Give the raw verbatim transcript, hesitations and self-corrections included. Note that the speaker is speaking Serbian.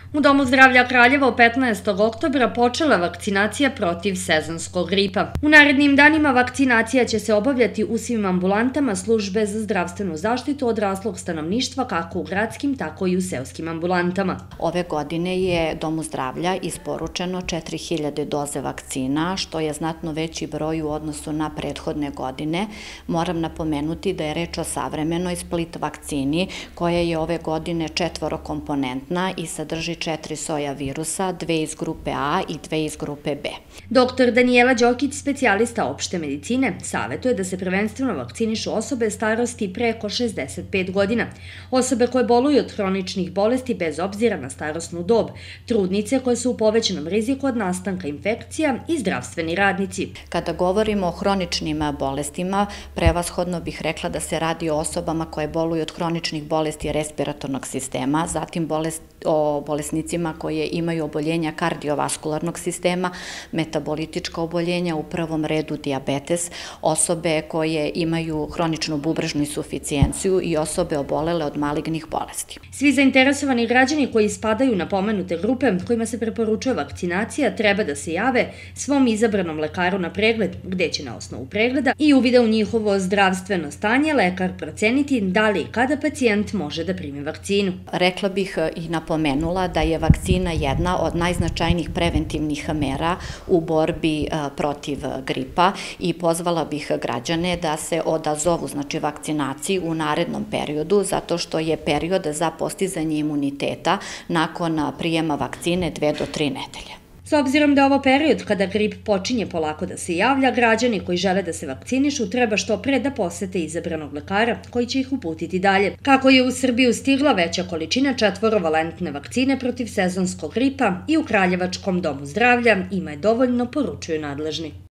U Domu zdravlja Kraljeva petnaestog oktobra počela vakcinacija protiv sezonskog gripa. U narednim danima vakcinacija će se obavljati u svim ambulantama službe za zdravstvenu zaštitu odraslog stanovništva kako u gradskim, tako i u seoskim ambulantama. Ove godine je Domu zdravlja isporučeno četiri hiljade doze vakcina, što je znatno veći broj u odnosu na prethodne godine. Moram napomenuti da je reč o savremenoj Split vakcini koja je ove godine četvorokomponentna i sadrži četiri soja virusa, dve iz grupe A i dve iz grupe B. Doktor Danijela Đokić, specijalista opšte medicine, savetuje da se prvenstveno vakcinišu osobe starosti preko šezdeset pet godina, osobe koje boluju od hroničnih bolesti bez obzira na starosnu dob, trudnice koje su u povećanom riziku od nastanka infekcija i zdravstveni radnici. Kada govorimo o hroničnim bolestima, prevashodno bih rekla da se radi o osobama koje boluju od hroničnih bolesti respiratornog sistema, zatim bolest, o bolesnicima koje imaju oboljenja kardiovaskularnog sistema, metabolitička oboljenja, u prvom redu dijabetes, osobe koje imaju hroničnu bubrežnu insuficijenciju i osobe obolele od malignih bolesti. Svi zainteresovani građani koji spadaju na pomenute grupe kojima se preporučuje vakcinacija treba da se jave svom izabranom lekaru na pregled, gde će na osnovu pregleda i uvida u njihovo zdravstveno stanje lekar proceniti da li i kada pacijent može da primi vakcinu. Rekla bih i napomenula da je vakcina jedna od najznačajnijih preventivnih mera u borbi protiv gripa i pozvala bih građane da se odazovu, znači, vakcinaciji u narednom periodu, zato što je period za postizanje imuniteta nakon prijema vakcine dve do tri nedelje. S obzirom da je ovo period kada grip počinje polako da se javlja, građani koji žele da se vakcinišu treba što pre da posete izabranog lekara koji će ih uputiti dalje. Kako je u Srbiju stigla veća količina četvorovalentne vakcine protiv sezonskog gripa i u Kraljevačkom domu zdravlja ima je dovoljno, poručuju nadležni.